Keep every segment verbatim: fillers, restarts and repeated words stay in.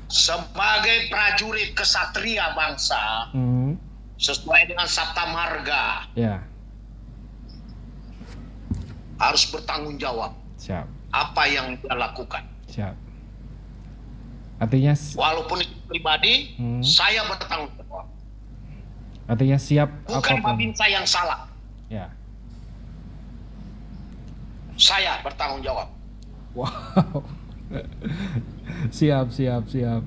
sebagai prajurit kesatria bangsa, hmm. sesuai dengan Sabta Marga, ya, harus bertanggung jawab. Siap. Apa yang dia lakukan. Siap. Artinya, walaupun itu pribadi, hmm. saya bertanggung jawab. Artinya siap. Bukan Babinsa yang salah. Ya. Saya bertanggung jawab. Wow. Siap, siap, siap.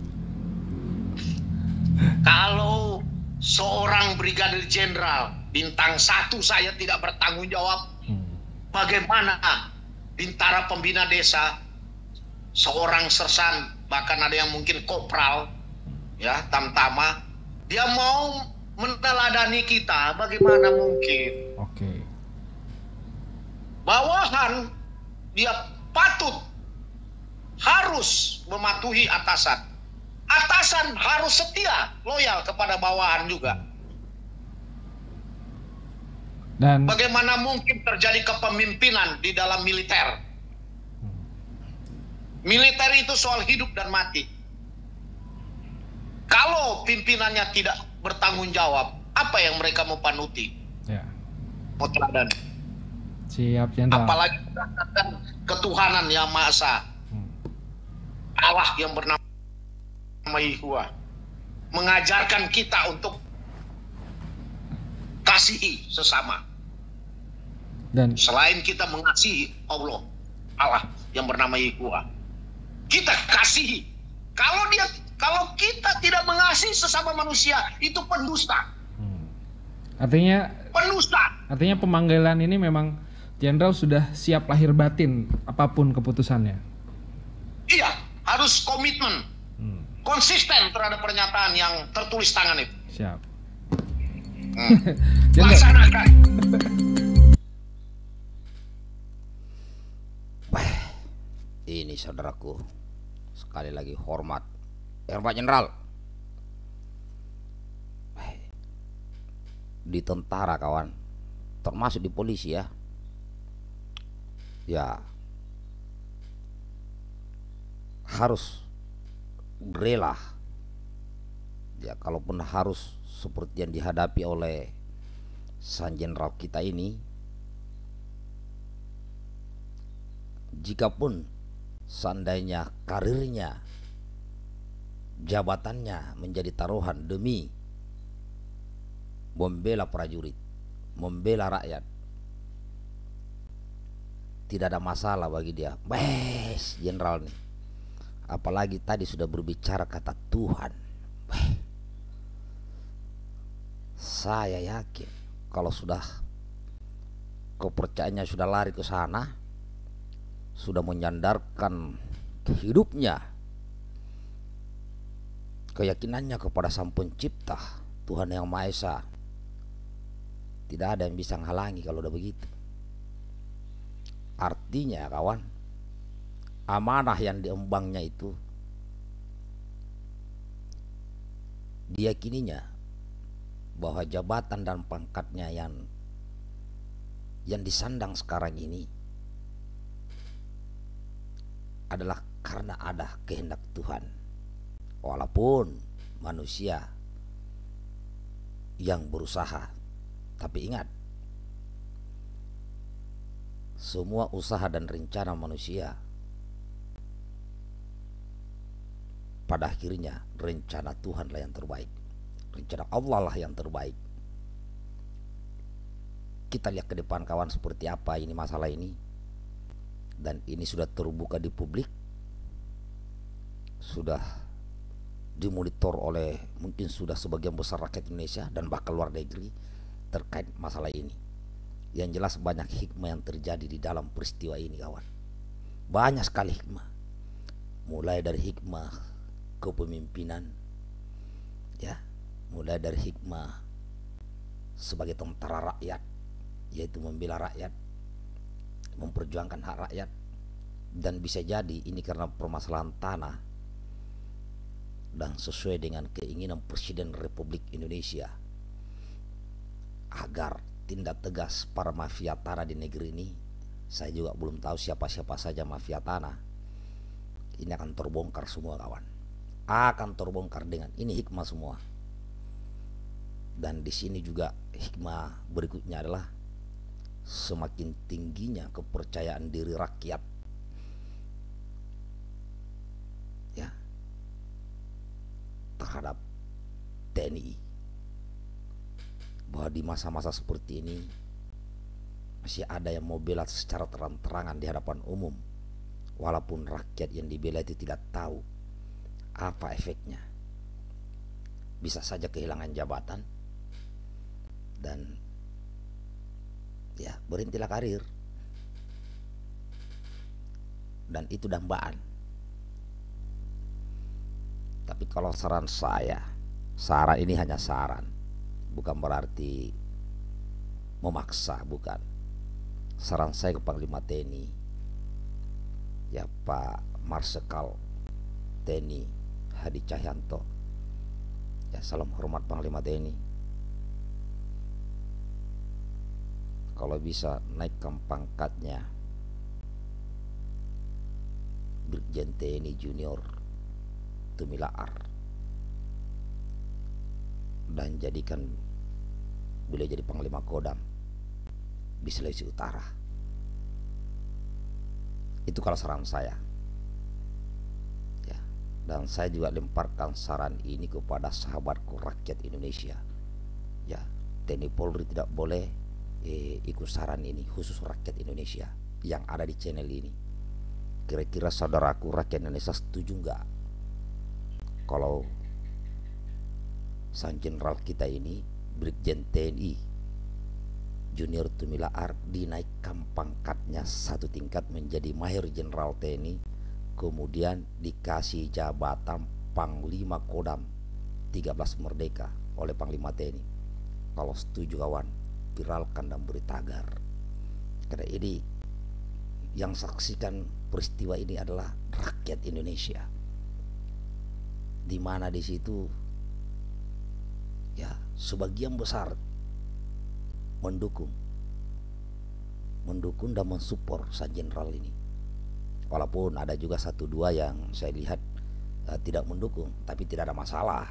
Kalau seorang brigadir jenderal bintang satu saya tidak bertanggung jawab, hmm. bagaimana bintara pembina desa, seorang sersan, bahkan ada yang mungkin kopral, ya, tamtama, dia mau meneladani kita, bagaimana mungkin? Oke. Okay. Bawahan dia patut harus mematuhi atasan. Atasan harus setia, loyal kepada bawahan juga. Dan bagaimana mungkin terjadi kepemimpinan di dalam militer? Militer itu soal hidup dan mati. Kalau pimpinannya tidak bertanggung jawab, apa yang mereka mau panuti? Ya. Mau teladan. Siap, Jenderal. Apalagi berdasarkan ketuhanan yang Maha Esa. Allah yang bernama Yahweh mengajarkan kita untuk kasihi sesama. Dan selain kita mengasihi Allah, Allah yang bernama Yahweh, kita kasihi. Kalau dia, kalau kita tidak mengasihi sesama manusia, itu pendusta. Hmm. Artinya pendusta. Artinya pemanggilan ini memang Jenderal sudah siap lahir batin apapun keputusannya. Iya, harus komitmen, hmm. konsisten terhadap pernyataan yang tertulis tangan itu. Siap. Hmm. Laksanakan. Wah, ini saudaraku, sekali lagi hormat, hormat Jenderal. Di tentara kawan, termasuk di polisi ya. Ya, harus rela ya, kalaupun harus seperti yang dihadapi oleh sang jenderal kita ini, jikapun seandainya karirnya, jabatannya menjadi taruhan demi membela prajurit, membela rakyat, tidak ada masalah bagi dia. Wes, jenderal nih. Apalagi tadi sudah berbicara kata Tuhan. Weh. Saya yakin kalau sudah kepercayaannya sudah lari ke sana, sudah menyandarkan hidupnya, keyakinannya kepada Sang Pencipta, Tuhan Yang Maha Esa, tidak ada yang bisa menghalangi kalau udah begitu. Artinya kawan, amanah yang diembangnya itu diyakininya bahwa jabatan dan pangkatnya yang yang disandang sekarang ini adalah karena ada kehendak Tuhan. Walaupun manusia yang berusaha, tapi ingat, semua usaha dan rencana manusia pada akhirnya rencana Tuhanlah yang terbaik, rencana Allah lah yang terbaik. Kita lihat ke depan kawan seperti apa ini masalah ini, dan ini sudah terbuka di publik, sudah dimonitor oleh mungkin sudah sebagian besar rakyat Indonesia dan bahkan luar negeri terkait masalah ini. Yang jelas banyak hikmah yang terjadi di dalam peristiwa ini kawan. Banyak sekali hikmah, mulai dari hikmah kepemimpinan ya, mulai dari hikmah sebagai tentara rakyat, yaitu membela rakyat, memperjuangkan hak rakyat. Dan bisa jadi ini karena permasalahan tanah dan sesuai dengan keinginan Presiden Republik Indonesia agar tindak tegas para mafia tanah di negeri ini. Saya juga belum tahu siapa-siapa saja mafia tanah. Ini akan terbongkar semua kawan. akan terbongkar dengan ini hikmah semua. Dan di sini juga hikmah berikutnya adalah semakin tingginya kepercayaan diri rakyat ya terhadap T N I, bahwa di masa-masa seperti ini masih ada yang mau bela secara terang-terangan di hadapan umum, walaupun rakyat yang dibela itu tidak tahu apa efeknya. Bisa saja kehilangan jabatan dan ya berhentilah karir, dan itu dambaan. Tapi kalau saran saya, saran ini hanya saran, bukan berarti memaksa, bukan. Saran saya ke Panglima T N I, ya Pak Marsikal T N I Hadi Cahyanto, ya salam hormat Panglima T N I. Kalau bisa naikkan pangkatnya Brigjen T N I Junior Tumilaar dan jadikan beliau jadi Panglima Kodam di Sulawesi Utara. Itu kalau saran saya ya. Dan saya juga lemparkan saran ini kepada sahabatku rakyat Indonesia ya. T N I Polri tidak boleh eh, ikut saran ini, khusus rakyat Indonesia yang ada di channel ini. Kira-kira saudaraku rakyat Indonesia setuju nggak kalau sang jenderal kita ini, Brigjen T N I Junior Tumilaar, dinaikkan pangkatnya satu tingkat menjadi Mayor Jenderal T N I, kemudian dikasih jabatan Panglima Kodam tiga belas Merdeka oleh Panglima T N I. Kalau setuju kawan, viralkan dan beri tagar. Karena ini yang saksikan peristiwa ini adalah rakyat Indonesia, di mana di situ ya sebagian besar mendukung mendukung dan mensupport sang jenderal ini. Walaupun ada juga satu dua yang saya lihat uh, tidak mendukung, tapi tidak ada masalah.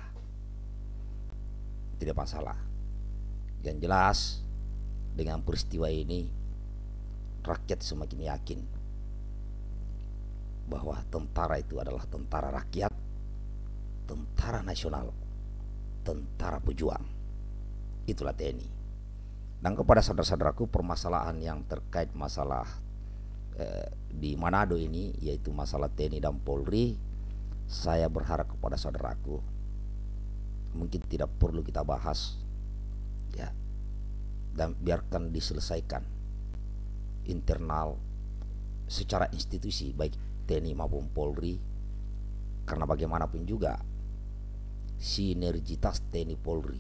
Tidak masalah. Yang jelas dengan peristiwa ini rakyat semakin yakin bahwa tentara itu adalah tentara rakyat, tentara nasional, tentara pejuang. Itulah T N I. Dan kepada saudara-saudaraku, permasalahan yang terkait masalah eh, di Manado ini, yaitu masalah T N I dan Polri, saya berharap kepada saudaraku, mungkin tidak perlu kita bahas ya, dan biarkan diselesaikan internal secara institusi baik T N I maupun Polri. Karena bagaimanapun juga sinergitas T N I Polri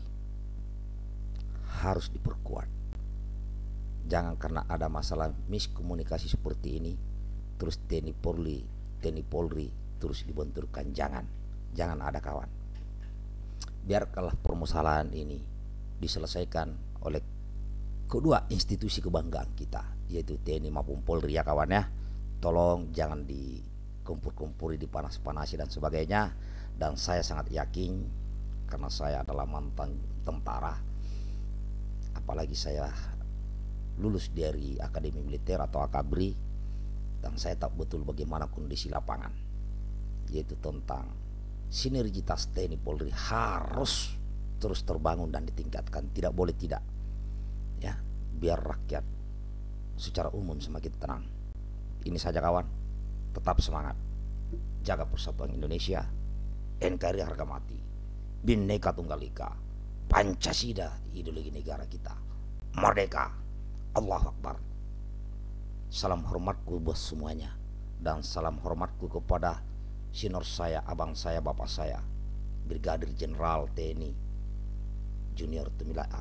harus diperkuat. Jangan karena ada masalah miskomunikasi seperti ini terus T N I Polri, T N I Polri terus dibenturkan. Jangan, jangan ada kawan. Biarkanlah permasalahan ini diselesaikan oleh kedua institusi kebanggaan kita, yaitu T N I maupun Polri ya kawan ya. Tolong jangan dikumpul-kumpuli, dipanas-panasi dan sebagainya. Dan saya sangat yakin, karena saya adalah mantan tentara, apalagi saya lulus dari Akademi Militer atau Akabri, dan saya tahu betul bagaimana kondisi lapangan, yaitu tentang sinergitas T N I Polri harus terus terbangun dan ditingkatkan, tidak boleh tidak ya, biar rakyat secara umum semakin tenang. Ini saja kawan, tetap semangat, jaga persatuan Indonesia, N K R I harga mati, Bhinneka Tunggal Ika, Pancasila ideologi negara kita, merdeka, Allahu Akbar. Salam hormatku buat semuanya, dan salam hormatku kepada senior saya, abang saya, bapak saya, Brigadir Jenderal T N I Junior Tumilaar.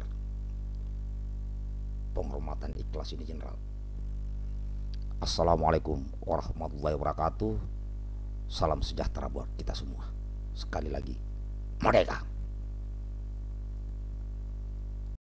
Penghormatan ikhlas ini Jenderal. Assalamualaikum warahmatullahi wabarakatuh. Salam sejahtera buat kita semua. Sekali lagi, merdeka.